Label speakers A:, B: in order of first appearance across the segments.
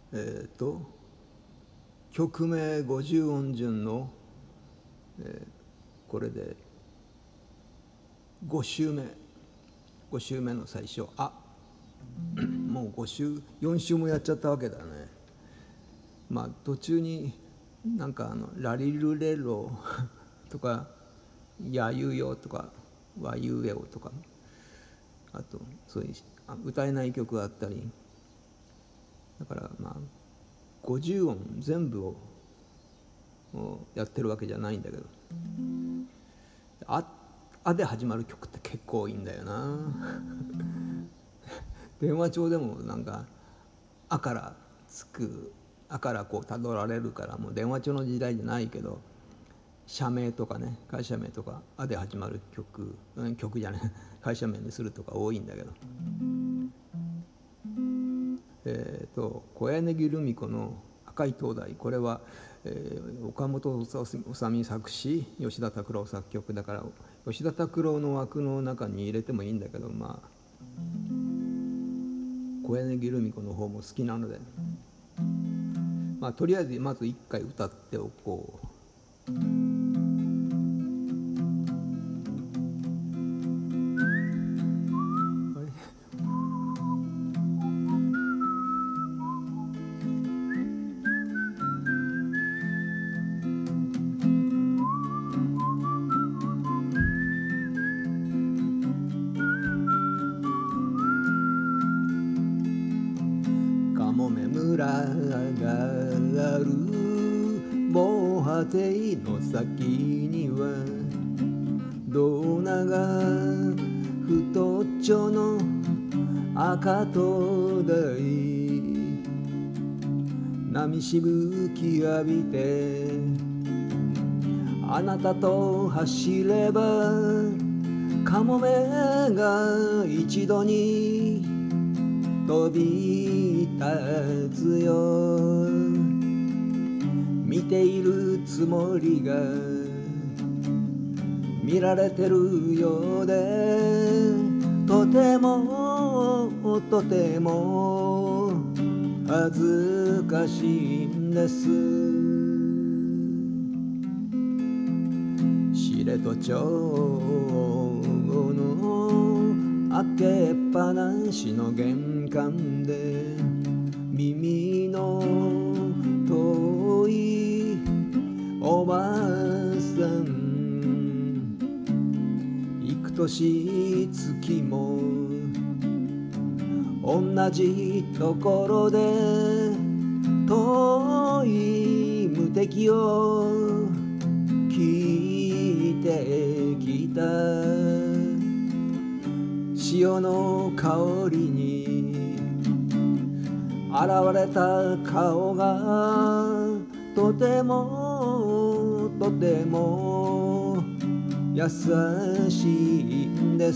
A: 曲名50音順の、これで5週目の最初。もう4週もやっちゃったわけだね。まあ途中になんかラリルレロとかやゆよとかわゆえおとか、あとそういう歌えない曲があったり、だからまあ50音全部をやってるわけじゃないんだけど、あで始まる曲って結構いいんだよな電話帳でもなんかあからこうたどられるから、もう電話帳の時代じゃないけど、社名とかね、会社名とかあで始まる曲じゃない会社名にするとか多いんだけど、小柳ルミ子の「赤い灯台」、これは、岡本治作詞、吉田拓郎作曲だから、吉田拓郎の枠の中に入れてもいいんだけど、まあ小柳ルミ子の方も好きなので、まあとりあえずまず1回歌っておこう。かもめ村がある防波堤の先には、胴長太っちょの赤灯台、波しぶき浴びてあなたと走れば、かもめが一度に飛び立つよ。見ているつもりが見られてるようで、とてもとても恥ずかしいんです。知床町の開けっぱなしの玄関で、耳の遠いおばあさん、幾年月も同じところで遠い無敵を聞いてきた。潮の香りに現れた顔がとてもとても優しいんです。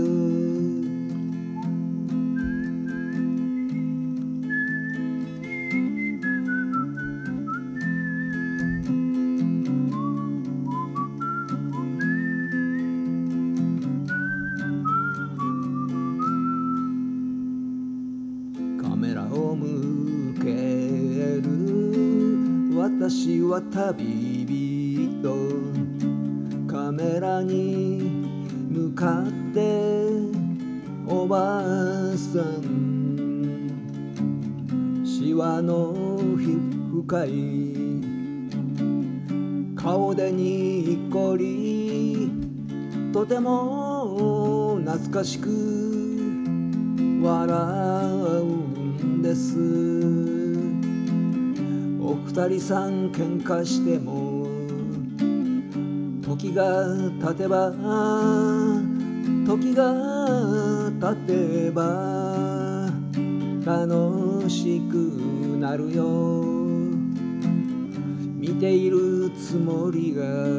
A: カメラを向ける私は旅人、カメラに向かっておばあさん、シワの深い顔でにっこり、とても懐かしく笑うんです。お二人さん喧嘩しても時が経てば楽しくなるよ。見ているつもりが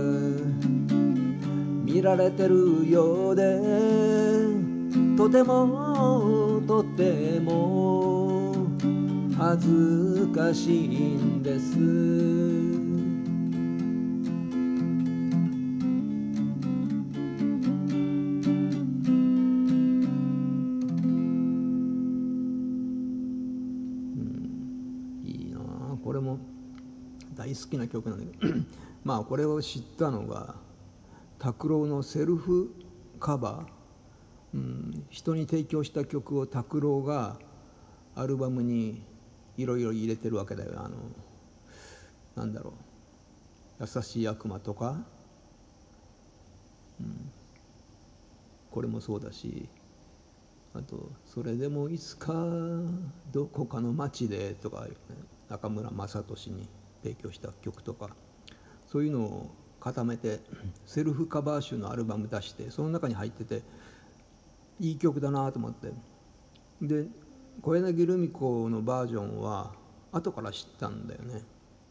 A: 見られてるようで、とてもとても恥ずかしいんです。 に好きな曲なんだけどまあこれを知ったのが拓郎のセルフカバー、人に提供した曲を拓郎がアルバムにいろいろ入れてるわけだよ。なんだろう、優しい悪魔とか、これもそうだし、あとそれでもいつかどこかの街でとか、ね、中村雅俊に提供した曲とか、そういうのを固めてセルフカバー集のアルバム出して、その中に入ってていい曲だなと思って、で小柳ルミ子のバージョンは後から知ったんだよね。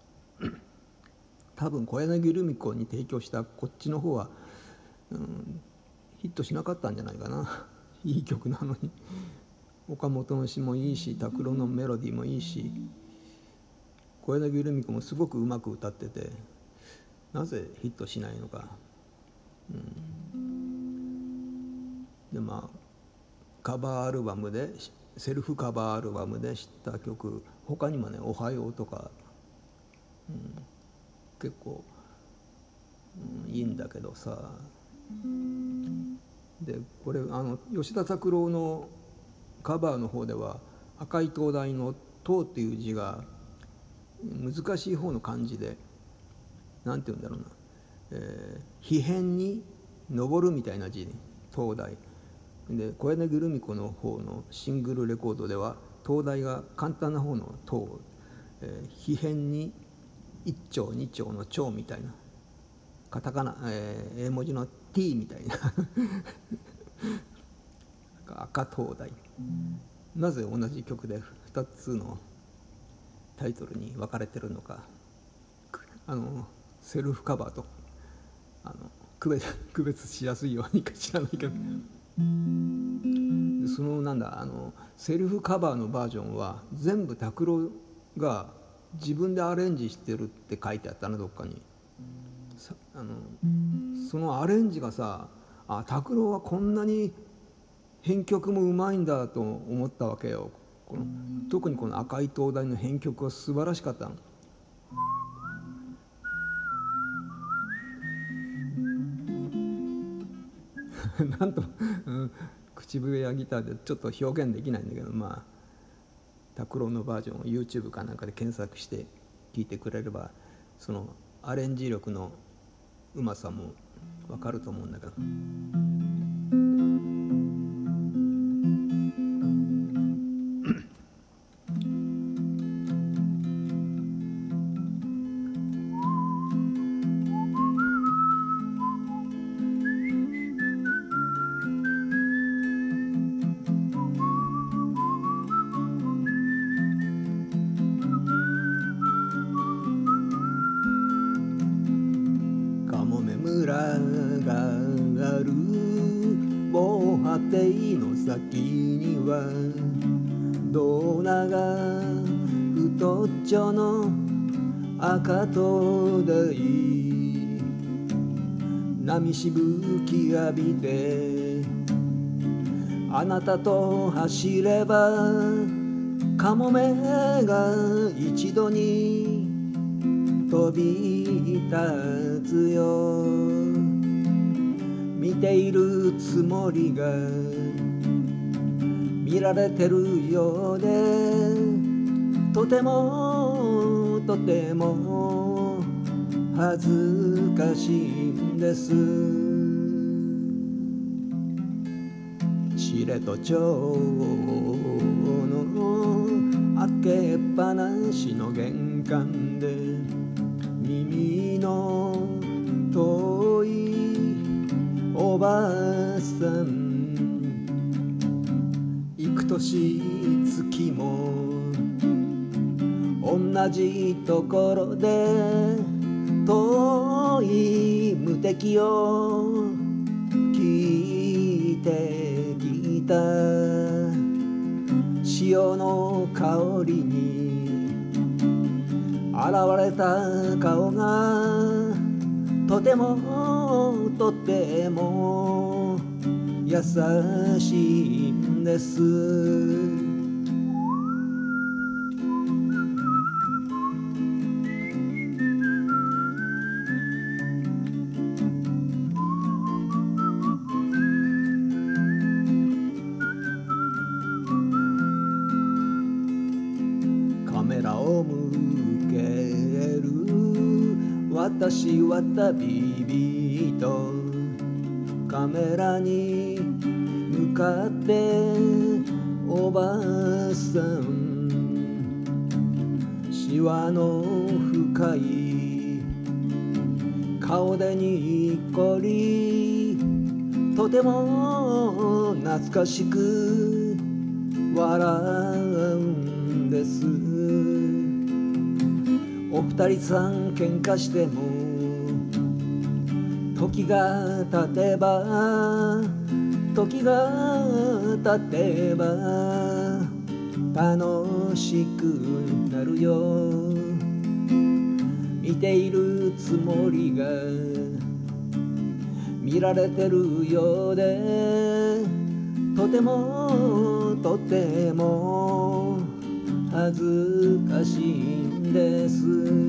A: 多分小柳ルミ子に提供したこっちの方は、ヒットしなかったんじゃないかな。いい曲なのに。岡本の詩もいいし、拓郎のメロディーもいいし、小柳ルミ子もすごくうまく歌ってて、なぜヒットしないのか。でまあカバーアルバムで、セルフカバーアルバムで知った曲、他にもね「おはよう」とか、結構、いいんだけどさ。でこれ吉田拓郎のカバーの方では赤い灯台の「灯」っていう字が難しい方の漢字で、なんて言うんだろうな、碑編に登るみたいな字、灯台で、小柳ルミ子の方のシングルレコードでは灯台が簡単な方の灯、碑編に一丁二丁の丁みたいな、カタカナ、英文字の T みたいな赤灯台。なぜ同じ曲で2つのタイトルに分かれてるのか、セルフカバーと区別しやすいようにか知らないけど、そのなんだ、セルフカバーのバージョンは全部拓郎が自分でアレンジしてるって書いてあったな、どっかに。そのアレンジがさ、拓郎はこんなに編曲もうまいんだと思ったわけよ。特にこの赤い灯台の編曲は素晴らしかったの。なんと、口笛やギターでちょっと表現できないんだけど、まあ拓郎のバージョンを YouTube かなんかで検索して聴いてくれれば、そのアレンジ力のうまさも分かると思うんだけど。防波堤の先には胴長太っちょの赤灯台、波しぶき浴びてあなたと走れば、カモメが一度に飛び立つよ。見ているつもりが見られてるようで、とてもとても恥ずかしいんです。知床町の開けっぱなしの玄関で、耳の遠いおばあさん、幾年月も同じところで遠い無敵を聞いてきた。潮の香りに現れた顔がとてもとても優しいんです。 私は旅人、カメラに向かっておばあさん、シワの深い顔でにっこり、とても懐かしく笑うんです。お二人さん喧嘩しても時が経てば時が経てば楽しくなるよ。見ているつもりが見られてるようで、とてもとても恥ずかしいんです。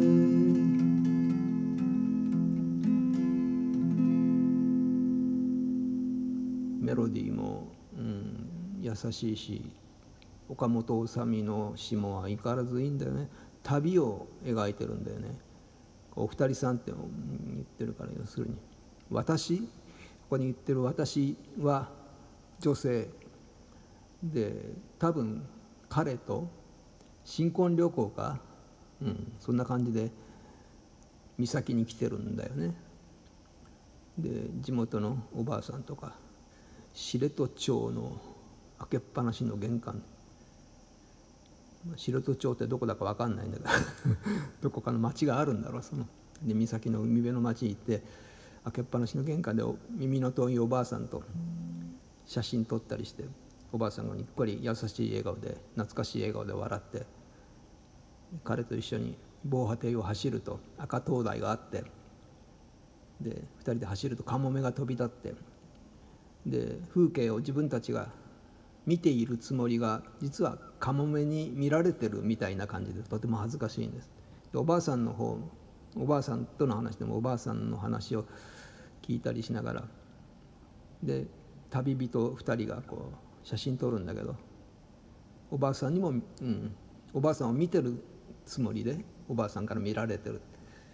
A: メロディーも、優しいし、岡本治美の詩も相変わらずいいんだよね。旅を描いてるんだよね。お二人さんって言ってるから、要するに私、ここに言ってる私は女性で、多分彼と新婚旅行か、そんな感じで岬に来てるんだよね。で地元のおばあさんとか、知床町の開けっぱなしの玄関、知床町ってどこだか分かんないんだけどどこかの町があるんだろう。そので岬の海辺の町に行って、開けっぱなしの玄関で耳の遠いおばあさんと写真撮ったりして、おばあさんがにっこり優しい笑顔で、懐かしい笑顔で笑って、彼と一緒に防波堤を走ると赤灯台があって、で2人で走るとカモメが飛び立って、で風景を自分たちが見ているつもりが実はカモメに見られてるみたいな感じで、とても恥ずかしいんです。でおばあさんの方、おばあさんとの話でもおばあさんの話を聞いたりしながら、で旅人2人がこう写真撮るんだけど、おばあさんにも、おばあさんを見てるつもりでおばあさんから見られてる、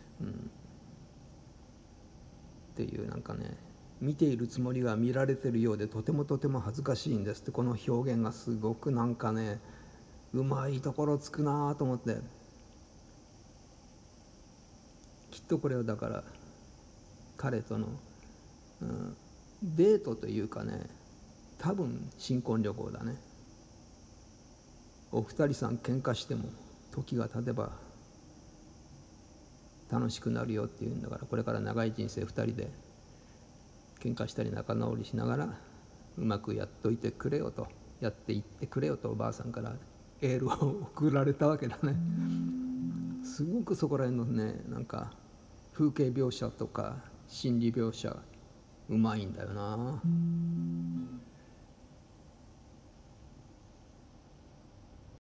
A: っていう、なんかね、見ているつもりが見られてるようでとてもとても恥ずかしいんですって、この表現がすごくなんかね、うまいところつくなと思って。きっとこれはだから彼との、デートというかね、多分新婚旅行だね。お二人さん喧嘩しても時が経てば楽しくなるよっていうんだから、これから長い人生2人で喧嘩したり仲直りしながらうまくやっといてくれよと、やっていってくれよとおばあさんからエールを送られたわけだね。すごくそこら辺のね、なんか風景描写とか心理描写うまいんだよな。